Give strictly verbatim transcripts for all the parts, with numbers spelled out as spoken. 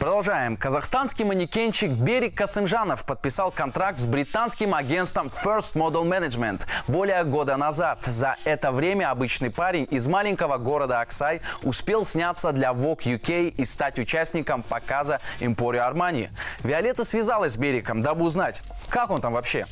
Продолжаем. Казахстанский манекенщик Берик Касымжанов подписал контракт с британским агентством First Model Management более года назад. За это время обычный парень из маленького города Аксай успел сняться для Vogue ю кей и стать участником показа Emporio Armani. Виолетта связалась с Бериком, дабы узнать, как он там вообще.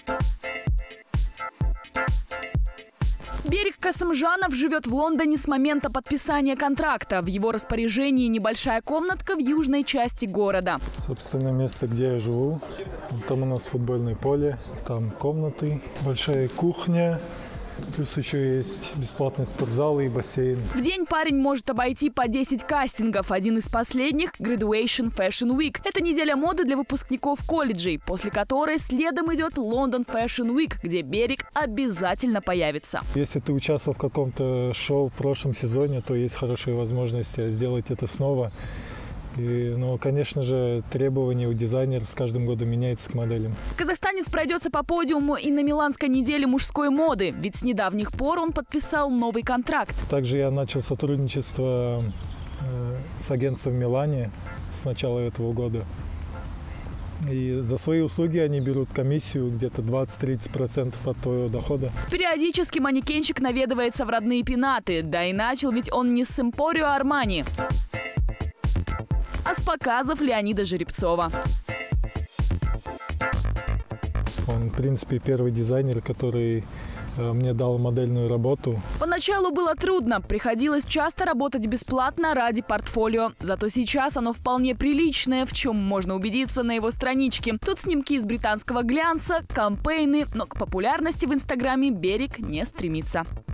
Берик Касымжанов живет в Лондоне с момента подписания контракта. В его распоряжении небольшая комнатка в южной части города. Собственно, место, где я живу. Там у нас футбольное поле, там комнаты, большая кухня. Плюс еще есть бесплатный спортзал и бассейн. В день парень может обойти по десять кастингов. Один из последних – Graduation Fashion Week. Это неделя моды для выпускников колледжей, после которой следом идет London Fashion Week, где Берик обязательно появится. Если ты участвовал в каком-то шоу в прошлом сезоне, то есть хорошая возможность сделать это снова. И, ну, конечно же, требования у дизайнера с каждым годом меняются к моделям. Казахстанец пройдется по подиуму и на Миланской неделе мужской моды, ведь с недавних пор он подписал новый контракт. Также я начал сотрудничество э, с агентством в Милане с начала этого года. И за свои услуги они берут комиссию где-то двадцать-тридцать процентов от твоего дохода. Периодически манекенщик наведывается в родные пенаты. Да и начал ведь он не с Emporio Armani, а с показов Леонида Жеребцова. Он, в принципе, первый дизайнер, который э, мне дал модельную работу. Поначалу было трудно. Приходилось часто работать бесплатно ради портфолио. Зато сейчас оно вполне приличное, в чем можно убедиться на его страничке. Тут снимки из британского глянца, кампейны, но к популярности в Инстаграме Берик не стремится.